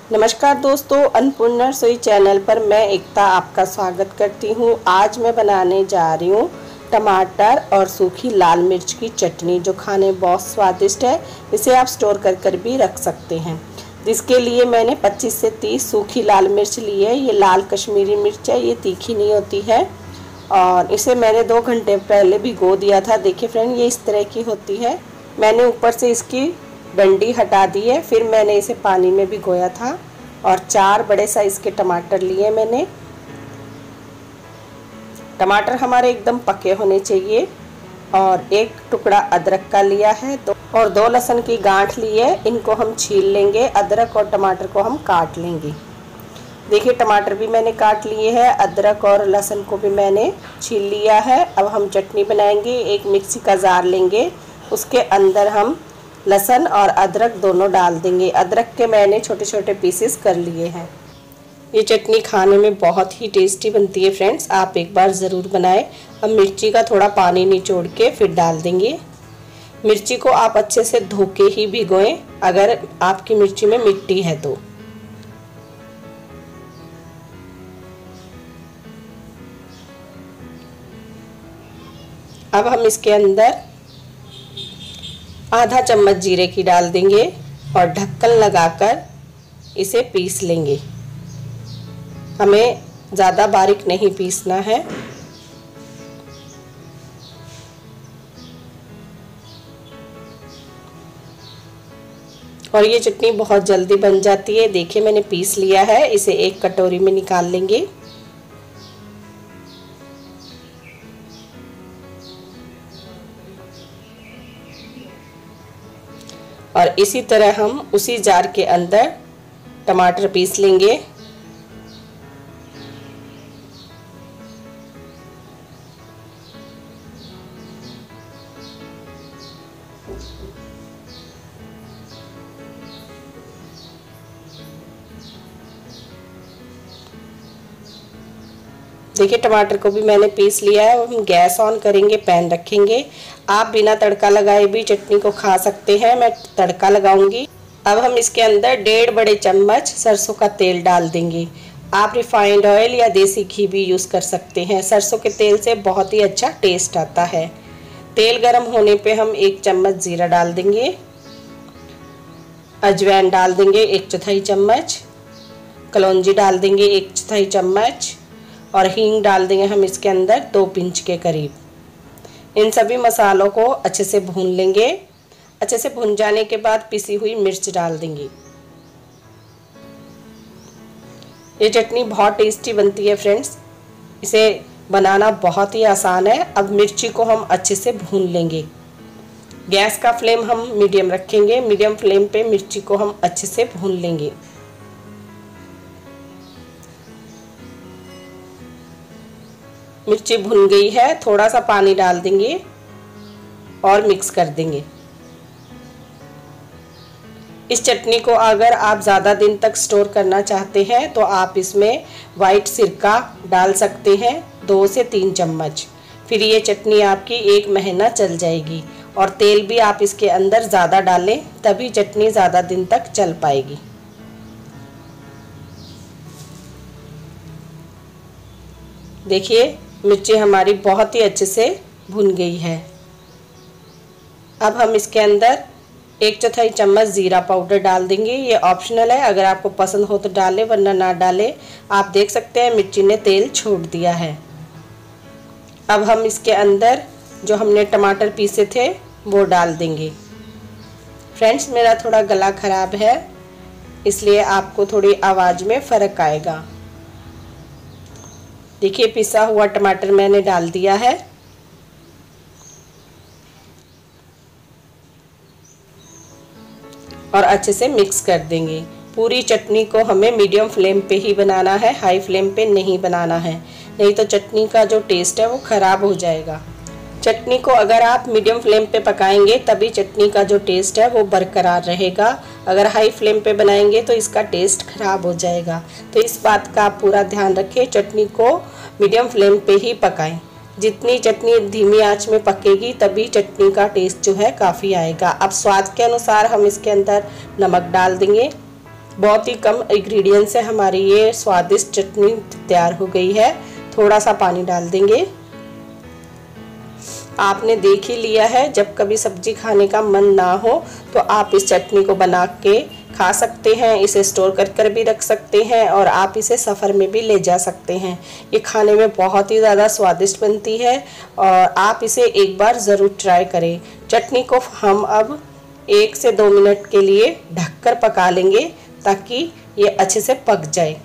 नमस्कार दोस्तों, अन्नपूर्णा रसोई चैनल पर मैं एकता आपका स्वागत करती हूँ। आज मैं बनाने जा रही हूँ टमाटर और सूखी लाल मिर्च की चटनी, जो खाने बहुत स्वादिष्ट है। इसे आप स्टोर कर भी रख सकते हैं। जिसके लिए मैंने 25 से 30 सूखी लाल मिर्च ली है। ये लाल कश्मीरी मिर्च है, ये तीखी नहीं होती है। और इसे मैंने 2 घंटे पहले भिगो दिया था। देखिए फ्रेंड, ये इस तरह की होती है। मैंने ऊपर से इसकी डंडी हटा दी है, फिर मैंने इसे पानी में भिगोया था। और 4 बड़े साइज़ के टमाटर लिए मैंने। टमाटर हमारे एकदम पके होने चाहिए। और 1 टुकड़ा अदरक का लिया है और 2 लहसुन की गांठ ली है। इनको हम छील लेंगे। अदरक और टमाटर को हम काट लेंगे। देखिए, टमाटर भी मैंने काट लिए हैं, अदरक और लहसुन को भी मैंने छील लिया है। अब हम चटनी बनाएंगे। एक मिक्सी का जार लेंगे, उसके अंदर हम लहसुन और अदरक दोनों डाल देंगे। अदरक के मैंने छोटे छोटे पीसेस कर लिए हैं। ये चटनी खाने में बहुत ही टेस्टी बनती है फ्रेंड्स, आप एक बार ज़रूर बनाएं। अब मिर्ची का थोड़ा पानी निचोड़ के फिर डाल देंगे। मिर्ची को आप अच्छे से धो के ही भिगोएं, अगर आपकी मिर्ची में मिट्टी है तो। अब हम इसके अंदर आधा चम्मच जीरे की डाल देंगे और ढक्कन लगाकर इसे पीस लेंगे। हमें ज़्यादा बारीक नहीं पीसना है। और ये चटनी बहुत जल्दी बन जाती है। देखिए, मैंने पीस लिया है। इसे एक कटोरी में निकाल लेंगे। और इसी तरह हम उसी जार के अंदर टमाटर पीस लेंगे। देखिए, टमाटर को भी मैंने पीस लिया है। हम गैस ऑन करेंगे, पैन रखेंगे। आप बिना तड़का लगाए भी चटनी को खा सकते हैं, मैं तड़का लगाऊंगी। अब हम इसके अंदर 1.5 बड़े चम्मच सरसों का तेल डाल देंगे। आप रिफाइंड ऑयल या देसी घी भी यूज़ कर सकते हैं। सरसों के तेल से बहुत ही अच्छा टेस्ट आता है। तेल गर्म होने पे हम 1 चम्मच जीरा डाल देंगे। अजवाइन डाल देंगे 1/4 चम्मच। कलौंजी डाल देंगे 1/4 चम्मच। और हींग डाल देंगे हम इसके अंदर 2 पिंच के करीब। इन सभी मसालों को अच्छे से भून लेंगे। अच्छे से भून जाने के बाद पिसी हुई मिर्च डाल देंगे। ये चटनी बहुत टेस्टी बनती है फ्रेंड्स, इसे बनाना बहुत ही आसान है। अब मिर्ची को हम अच्छे से भून लेंगे। गैस का फ्लेम हम मीडियम रखेंगे। मीडियम फ्लेम पे मिर्ची को हम अच्छे से भून लेंगे। मिर्ची भुन गई है, थोड़ा सा पानी डाल देंगे और मिक्स कर देंगे। इस चटनी को अगर आप ज़्यादा दिन तक स्टोर करना चाहते हैं तो आप इसमें वाइट सिरका डाल सकते हैं 2 से 3 चम्मच। फिर ये चटनी आपकी 1 महीना चल जाएगी। और तेल भी आप इसके अंदर ज़्यादा डालें, तभी चटनी ज़्यादा दिन तक चल पाएगी। देखिए, मिर्ची हमारी बहुत ही अच्छे से भुन गई है। अब हम इसके अंदर 1/4 चम्मच ज़ीरा पाउडर डाल देंगे। ये ऑप्शनल है, अगर आपको पसंद हो तो डालें, वरना ना डालें। आप देख सकते हैं मिर्ची ने तेल छोड़ दिया है। अब हम इसके अंदर जो हमने टमाटर पीसे थे वो डाल देंगे। फ्रेंड्स, मेरा थोड़ा गला ख़राब है, इसलिए आपको थोड़ी आवाज़ में फ़र्क आएगा। देखिए, पिसा हुआ टमाटर मैंने डाल दिया है। और अच्छे से मिक्स कर देंगे। पूरी चटनी को हमें मीडियम फ्लेम पे ही बनाना है, हाई फ्लेम पे नहीं बनाना है, नहीं तो चटनी का जो टेस्ट है वो ख़राब हो जाएगा। चटनी को अगर आप मीडियम फ्लेम पे पकाएंगे तभी चटनी का जो टेस्ट है वो बरकरार रहेगा। अगर हाई फ्लेम पे बनाएंगे तो इसका टेस्ट ख़राब हो जाएगा। तो इस बात का आप पूरा ध्यान रखें, चटनी को मीडियम फ्लेम पे ही पकाएं। जितनी चटनी धीमी आंच में पकेगी तभी चटनी का टेस्ट जो है काफ़ी आएगा। अब स्वाद के अनुसार हम इसके अंदर नमक डाल देंगे। बहुत ही कम इंग्रेडिएंट से हमारी ये स्वादिष्ट चटनी तैयार हो गई है। थोड़ा सा पानी डाल देंगे। आपने देख ही लिया है, जब कभी सब्जी खाने का मन ना हो तो आप इस चटनी को बना के खा सकते हैं। इसे स्टोर कर भी रख सकते हैं और आप इसे सफ़र में भी ले जा सकते हैं। ये खाने में बहुत ही ज़्यादा स्वादिष्ट बनती है और आप इसे एक बार ज़रूर ट्राई करें। चटनी को हम अब 1 से 2 मिनट के लिए ढककर पका लेंगे ताकि ये अच्छे से पक जाए।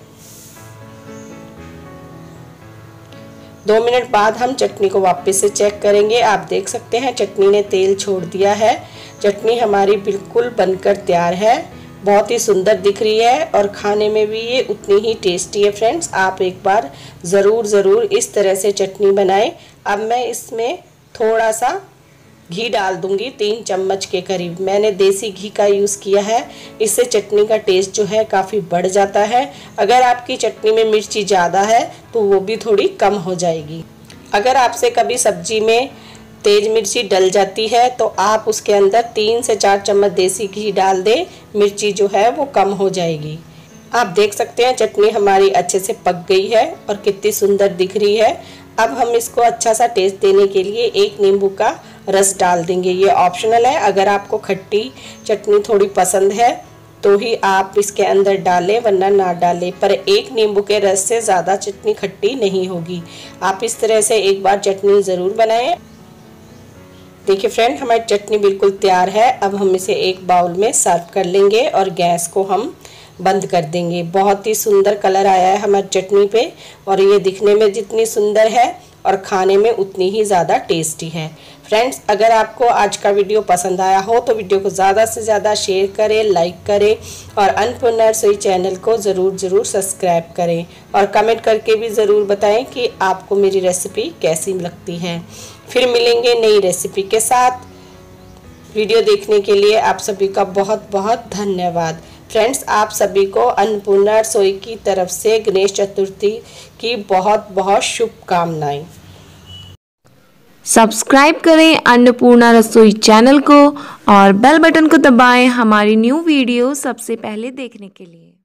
2 मिनट बाद हम चटनी को वापस से चेक करेंगे। आप देख सकते हैं चटनी ने तेल छोड़ दिया है। चटनी हमारी बिल्कुल बनकर तैयार है। बहुत ही सुंदर दिख रही है और खाने में भी ये उतनी ही टेस्टी है। फ्रेंड्स, आप एक बार ज़रूर इस तरह से चटनी बनाएं। अब मैं इसमें थोड़ा सा घी डाल दूंगी, 3 चम्मच के करीब। मैंने देसी घी का यूज़ किया है। इससे चटनी का टेस्ट जो है काफ़ी बढ़ जाता है। अगर आपकी चटनी में मिर्ची ज़्यादा है तो वो भी थोड़ी कम हो जाएगी। अगर आपसे कभी सब्जी में तेज मिर्ची डल जाती है तो आप उसके अंदर 3 से 4 चम्मच देसी घी डाल दें, मिर्ची जो है वो कम हो जाएगी। आप देख सकते हैं चटनी हमारी अच्छे से पक गई है और कितनी सुंदर दिख रही है। अब हम इसको अच्छा सा टेस्ट देने के लिए 1 नींबू का रस डाल देंगे। ये ऑप्शनल है, अगर आपको खट्टी चटनी थोड़ी पसंद है तो ही आप इसके अंदर डालें, वरना ना डालें। पर 1 नींबू के रस से ज़्यादा चटनी खट्टी नहीं होगी। आप इस तरह से एक बार चटनी ज़रूर बनाएं। देखिए फ्रेंड, हमारी चटनी बिल्कुल तैयार है। अब हम इसे एक बाउल में सर्व कर लेंगे और गैस को हम बंद कर देंगे। बहुत ही सुंदर कलर आया है हमारी चटनी पे और ये दिखने में जितनी सुंदर है और खाने में उतनी ही ज़्यादा टेस्टी है। फ्रेंड्स, अगर आपको आज का वीडियो पसंद आया हो तो वीडियो को ज़्यादा से ज़्यादा शेयर करें, लाइक करें और अन्नपूर्णा रसोई चैनल को ज़रूर सब्सक्राइब करें और कमेंट करके भी ज़रूर बताएं कि आपको मेरी रेसिपी कैसी लगती है। फिर मिलेंगे नई रेसिपी के साथ। वीडियो देखने के लिए आप सभी का बहुत धन्यवाद। फ्रेंड्स, आप सभी को अन्नपूर्णा रसोई की तरफ से गणेश चतुर्थी की बहुत शुभकामनाएं। सब्सक्राइब करें अन्नपूर्णा रसोई चैनल को और बेल बटन को दबाएं हमारी न्यू वीडियो सबसे पहले देखने के लिए।